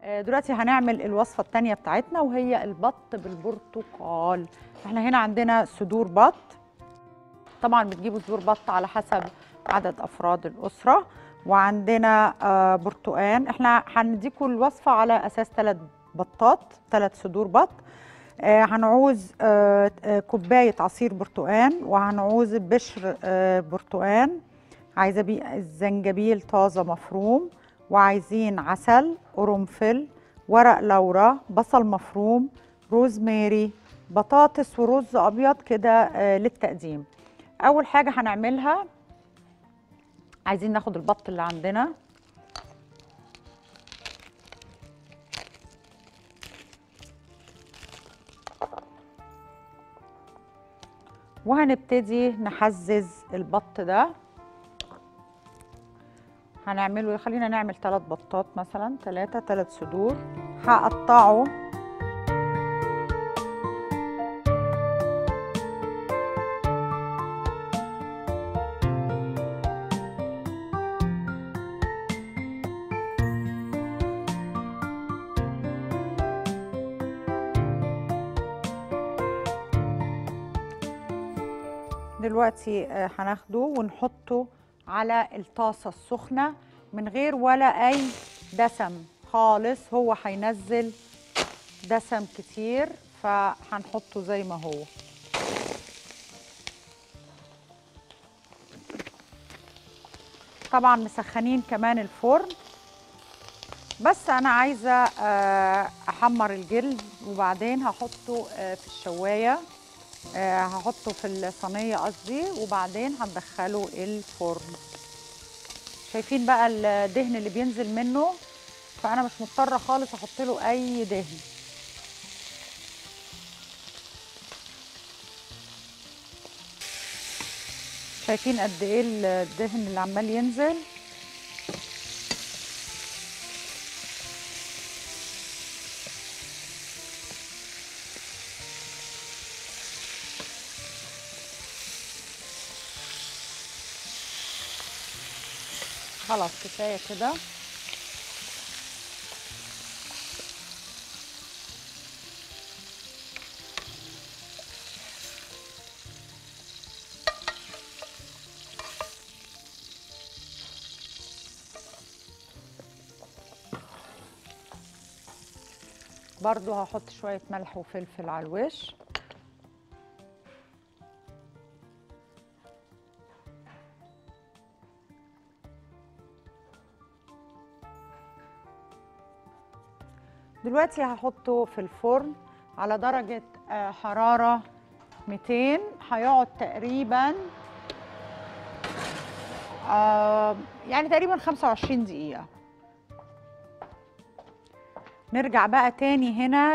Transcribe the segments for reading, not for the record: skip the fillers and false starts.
دلوقتي هنعمل الوصفة التانية بتاعتنا وهي البط بالبرتقال. احنا هنا عندنا صدور بط، طبعا بتجيبوا صدور بط على حسب عدد أفراد الأسرة، وعندنا برتقان. احنا هنديكوا الوصفة على أساس 3 بطات، 3 صدور بط. هنعوز كوباية عصير برتقان، وهنعوز بشر برتقان، عايزة بيه الزنجبيل طازة مفروم، وعايزين عسل، قرنفل، ورق لورا، بصل مفروم، روزماري، بطاطس، ورز أبيض كده للتقديم. أول حاجة هنعملها، عايزين ناخد البط اللي عندنا وهنبتدي نحزز البط ده. هنعمله، خلينا نعمل 3 بطات مثلا، 3 صدور. هقطعه دلوقتي. هناخده ونحطه على الطاسة السخنة من غير ولا أي دسم خالص، هو هينزل دسم كتير فهنحطه زي ما هو. طبعا مسخنين كمان الفرن، بس أنا عايزة أحمر الجلد وبعدين هحطه في الشواية، هحطه في الصينية قصدي، وبعدين هندخله الفرن. شايفين بقى الدهن اللي بينزل منه، فأنا مش مضطرة خالص أحط له أي دهن. شايفين قد إيه الدهن اللي عمال ينزل؟ خلاص كفاية كده. برضو هحط شوية ملح وفلفل على الوش. دلوقتي هحطه في الفرن على درجة حرارة 200. هيقعد تقريبا يعني تقريبا 25 دقيقة. نرجع بقى تاني هنا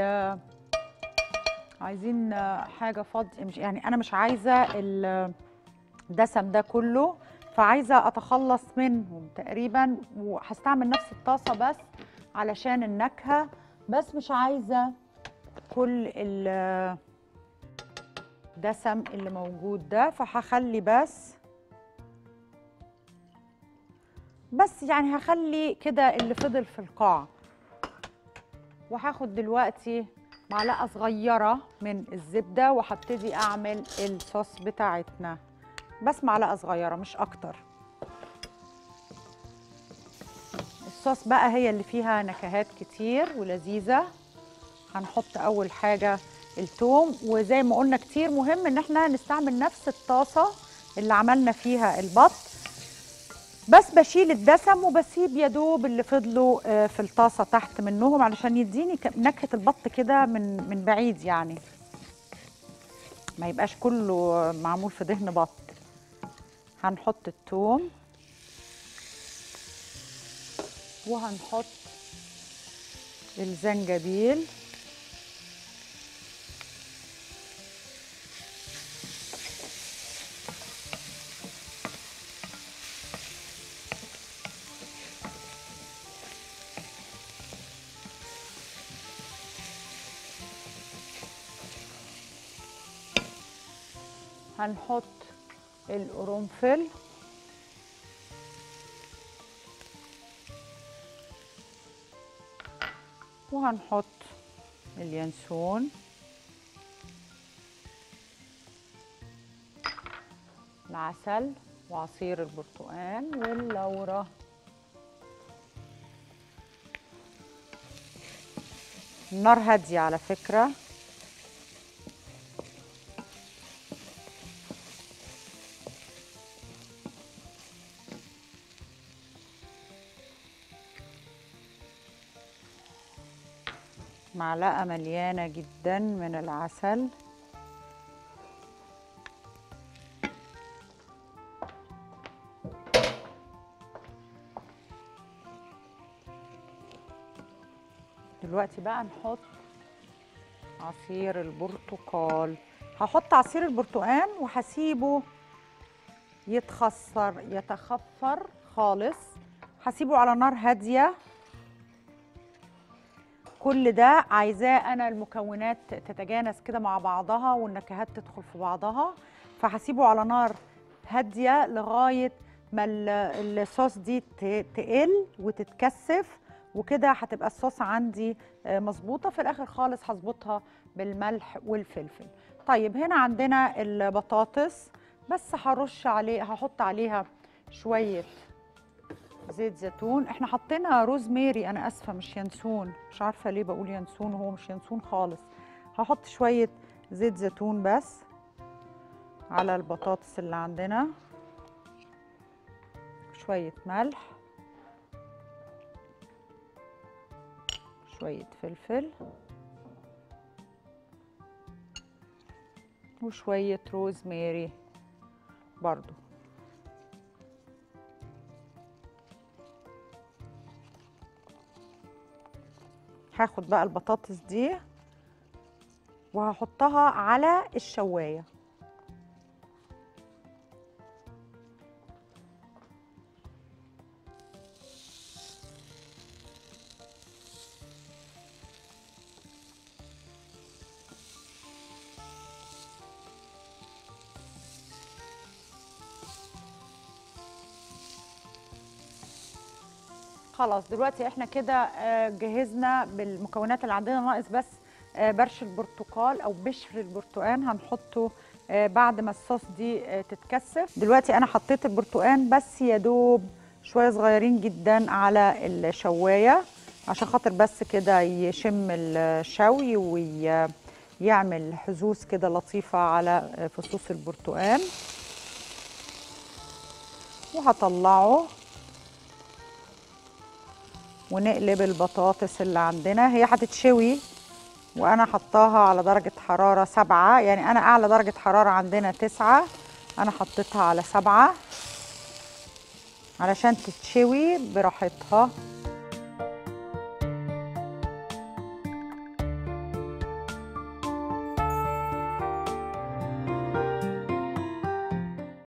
عايزين حاجة فاضية، مش يعني أنا مش عايزة الدسم ده كله، فعايزة أتخلص منهم تقريبا، وهستعمل نفس الطاسة بس علشان النكهة، بس مش عايزة كل الدسم اللي موجود ده، فهخلي بس يعني هخلي كده اللي فضل في القاع. وهاخد دلوقتي معلقة صغيرة من الزبدة وهبتدي أعمل الصوص بتاعتنا، بس معلقة صغيرة مش أكتر. الصوص بقى هي اللي فيها نكهات كتير ولذيذة. هنحط أول حاجة الثوم، وزي ما قلنا كتير مهم إن احنا نستعمل نفس الطاسة اللي عملنا فيها البط، بس بشيل الدسم وبسيب يا دوب اللي فضلوا في الطاسة تحت منهم علشان يديني نكهة البط كده من بعيد، يعني ما يبقاش كله معمول في دهن بط. هنحط الثوم وهنحط الزنجبيل هنحط القرنفل وهنحط اليانسون، العسل وعصير البرتقال واللورة. النار هادية على فكرة. معلقة مليانة جدا من العسل. دلوقتي بقى نحط عصير البرتقال. هحط عصير البرتقال وهسيبه يتخفر خالص. هسيبه على نار هادية. كل ده عايزاه انا المكونات تتجانس كده مع بعضها والنكهات تدخل في بعضها، فهسيبه على نار هاديه لغايه ما الصوص دي تقل وتتكثف، وكده هتبقى الصوص عندي مظبوطه. في الاخر خالص هظبطها بالملح والفلفل. طيب هنا عندنا البطاطس، بس هحط عليها شويه زيت زيتون. احنا حطينا روزميري، انا اسفه مش ينسون، مش عارفه ليه بقول ينسون وهو مش ينسون خالص. هحط شويه زيت زيتون بس على البطاطس اللي عندنا، شويه ملح، شويه فلفل، وشويه روزميري برضو. هاخد بقى البطاطس دي وهحطها على الشواية. خلاص دلوقتي احنا كده جهزنا بالمكونات اللي عندنا، ناقص بس برش البرتقال او بشر البرتقال هنحطه بعد ما الصوص دي تتكثف. دلوقتي انا حطيت البرتقال بس يا دوب شويه صغيرين جدا على الشوايه عشان خاطر بس كده يشم الشوي ويعمل حزوز كده لطيفه على فصوص البرتقال. وهطلعه ونقلب البطاطس اللي عندنا. هي هتتشوي وانا حطاها على درجة حرارة 7، يعني انا اعلى درجة حرارة عندنا 9، انا حطيتها على 7 علشان تتشوي براحتها.